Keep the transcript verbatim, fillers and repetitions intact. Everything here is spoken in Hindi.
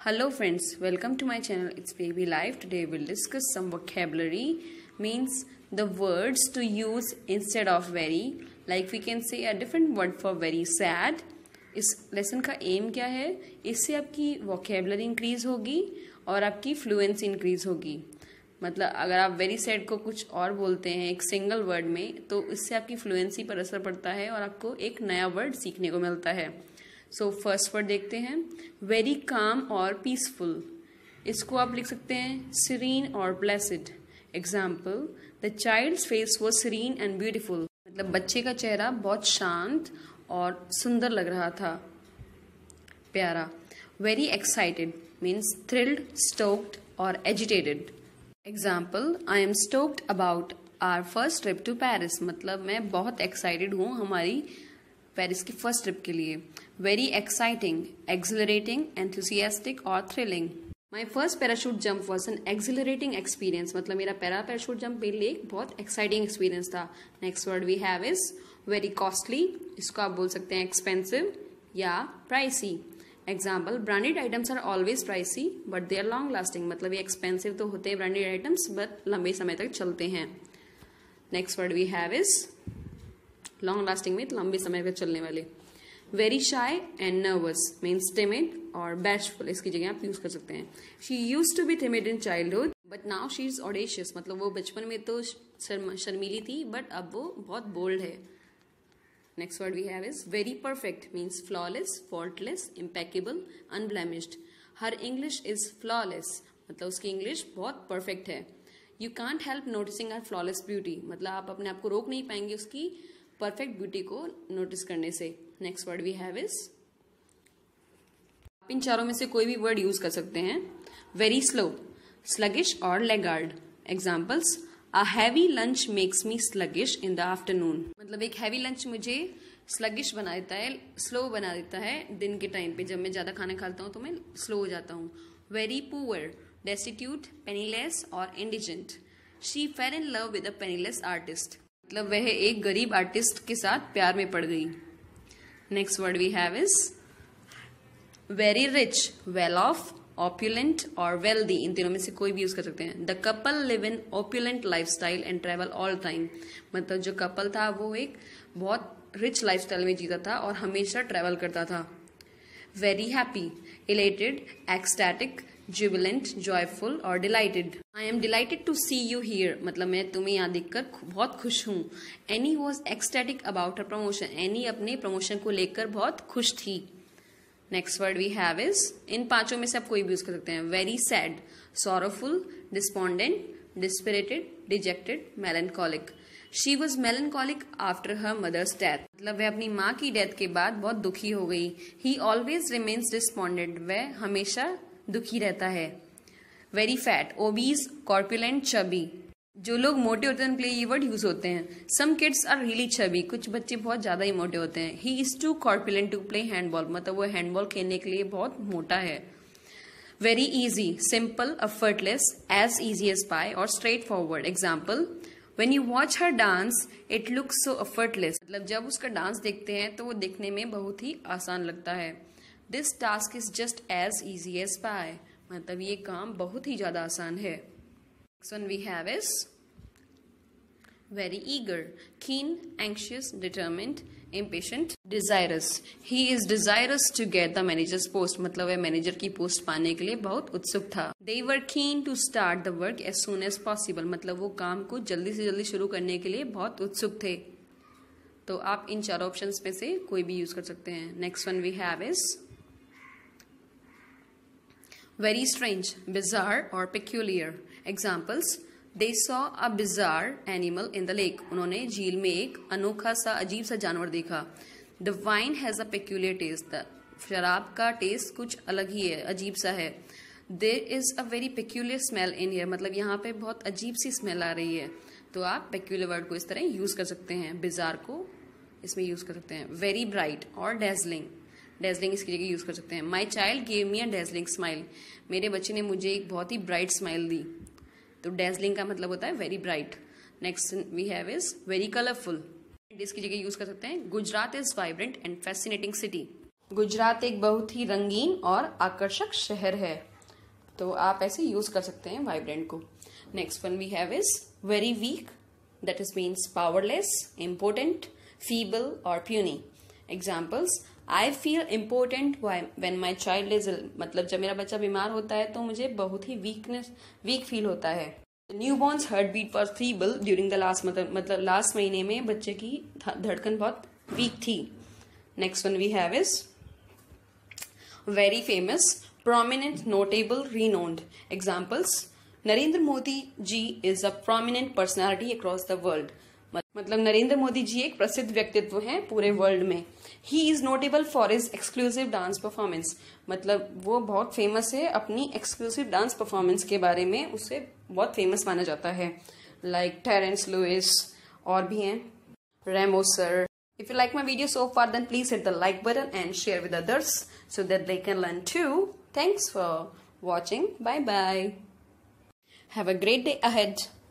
Hello friends, welcome to my channel. It's Baby Life. Today we'll discuss some vocabulary, means the words to use instead of very. Like we can say a different word for very sad. इस लेसन का एम क्या है? इससे आपकी vocabulary इंक्रीज होगी और आपकी फ्लुएंसी इंक्रीज होगी. मतलब अगर आप वेरी सैड को कुछ और बोलते हैं एक सिंगल वर्ड में, तो इससे आपकी फ्लुएंसी पर असर पड़ता है और आपको एक नया वर्ड सीखने को मिलता है. सो फर्स्ट वर्ड देखते हैं, वेरी काम और पीसफुल. इसको आप लिख सकते हैं सीरीन और blessed. Example, the child's face was serene and beautiful. मतलब बच्चे का चेहरा बहुत शांत और सुंदर लग रहा था, प्यारा. Very excited means thrilled, stoked और agitated. Example, I am stoked about our first trip to Paris. मतलब मैं बहुत एक्साइटेड हूँ हमारी पेरिस की फर्स्ट ट्रिप के लिए. वेरी एक्साइटिंग, एक्सिलरेटिंग, एंथुसियास्टिक और thrilling. My first parachute jump was an accelerating experience. मतलब मेरा पहला पैराशूट जंप मेरे लिए एक बहुत एक्साइटिंग एक्सपीरियंस था. Next word we have is very costly. इसको आप बोल सकते हैं एक्सपेंसिव या pricey. Example, branded items are always pricey but they are long lasting. मतलब ये एक्सपेंसिव तो होते हैं ब्रांडेड आइटम्स, बट लंबे समय तक चलते हैं. Next word we have is long lasting में लंबे समय तक चलने वाले. Very shy and nervous means timid और बैशफुल. इसकी जगह आप यूज कर सकते हैं. She use to be timid in childhood but now she is audacious. मतलब वो बचपन में तो शर्मीली थी बट अब वो बहुत बोल्ड है. Next word we have is very perfect means flawless, faultless, impeccable, unblemished. Her English is flawless. मतलब उसकी इंग्लिश बहुत परफेक्ट है. You can't help noticing our flawless beauty. मतलब आप अपने आप को रोक नहीं पाएंगे उसकी परफेक्ट ब्यूटी को नोटिस करने से. Next word we have is, आप इन चारों में से कोई भी वर्ड यूज कर सकते हैं. वेरी स्लो, स्लगिश और laggard. Examples, a heavy lunch makes me sluggish in the afternoon. मतलब एक हैवी लंच मुझे स्लगिश बना देता है, स्लो बना देता है दिन के टाइम पे. जब मैं ज्यादा खाना खाता हूँ तो मैं स्लो हो जाता हूँ. वेरी पुअर, डेस्टिट्यूट, पेनीलेस और indigent. She fell in love with a penniless artist. मतलब वह एक गरीब आर्टिस्ट के साथ प्यार में पड़ गई. Next word we have is very rich, well off, opulent और वेल्दी. इन तीनों में से कोई भी यूज कर सकते हैं. The couple live in opulent lifestyle and travel all time. मतलब जो कपल था वो एक बहुत रिच लाइफस्टाइल में जीता था और हमेशा ट्रेवल करता था. Very happy, elated, ecstatic, jubilant, joyful और delighted. I am delighted to see you here. मतलब मैं तुम्हें यहाँ देखकर बहुत खुश हूँ. Annie was ecstatic about her promotion. Annie अपने प्रमोशन को लेकर बहुत खुश थी. Next word we have is, इन पांचों में से आप कोई भी यूज कर सकते हैं. Very sad, sorrowful, despondent, dispirited, dejected, melancholic. She was melancholic after her mother's death. मतलब वह अपनी माँ की डेथ के बाद बहुत दुखी हो गई. He always remains despondent. वह हमेशा दुखी रहता है. Very fat, obese, corpulent, chubby. जो लोग मोटे होते हैं उनके लिए ये वर्ड यूज होते हैं. Some kids are really chubby. कुछ बच्चे बहुत ज्यादा ही मोटे होते हैं. He is too corpulent to play handball. मतलब वो हैंडबॉल खेलने के लिए बहुत मोटा है. Very easy, simple, effortless, as easy as pie और straightforward. Example, when you watch her dance it looks so effortless. मतलब जब उसका डांस देखते हैं तो वो दिखने में बहुत ही आसान लगता है. This task is just as easy as pie. मतलब ये काम बहुत ही ज्यादा आसान है. Next one we have is very eager, keen, anxious, determined, impatient, desirous. He is desirous to get the manager's post. मतलब वह मैनेजर की पोस्ट पाने के लिए बहुत उत्सुक था. They were keen to start the work as soon as possible. मतलब वो काम को जल्दी से जल्दी शुरू करने के लिए बहुत उत्सुक थे. तो आप इन चार ऑप्शंस में से कोई भी यूज कर सकते हैं. Next one we have is very strange, bizarre और peculiar. Examples, they saw a bizarre animal in the lake. उन्होंने झील में एक अनोखा सा अजीब सा जानवर देखा. The wine has a peculiar taste. शराब का टेस्ट कुछ अलग ही है, अजीब सा है. There is a very peculiar smell in here. मतलब यहाँ पे बहुत अजीब सी स्मेल आ रही है. तो आप peculiar वर्ड को इस तरह यूज कर सकते हैं. bizarre को इसमें यूज कर सकते हैं. very bright और dazzling. डेजलिंग इसकी जगह यूज कर सकते हैं. My child gave me a dazzling smile. मेरे बच्चे ने मुझे एक बहुत ही ब्राइट स्माइल दी. तो डेजलिंग का मतलब होता है very bright. Next we have is very colourful. इसकी जगह यूज कर सकते हैं. Gujarat is vibrant and fascinating city. Gujarat एक बहुत ही रंगीन और आकर्षक शहर है। तो आप ऐसे यूज कर सकते हैं वाइब्रेंट को। Next one we have is very weak, that is means powerless, important, feeble और puny. Examples, I feel important when my child is ill, मतलब जब मेरा बच्चा बीमार होता है तो मुझे बहुत ही वीकनेस वीक फील होता है। Newborns heartbeat was feeble during the last, मतलब मतलब लास्ट महीने में बच्चे की धड़कन बहुत वीक थी। Next one we have is very famous, prominent, notable, renowned. Examples, Narendra Modi ji is a prominent personality across the world. मतलब नरेंद्र मोदी जी एक प्रसिद्ध व्यक्तित्व हैं पूरे वर्ल्ड में। He is notable for his exclusive dance performance. मतलब वो बहुत फेमस है अपनी exclusive dance performance के बारे में, उसे बहुत फेमस माना जाता है। Like टेरेंस लुइस और भी हैं, Remo sir. If you like my video so far, then please hit the like button and share with others so that they can learn too. Thanks for watching. Bye bye. Have a great day ahead.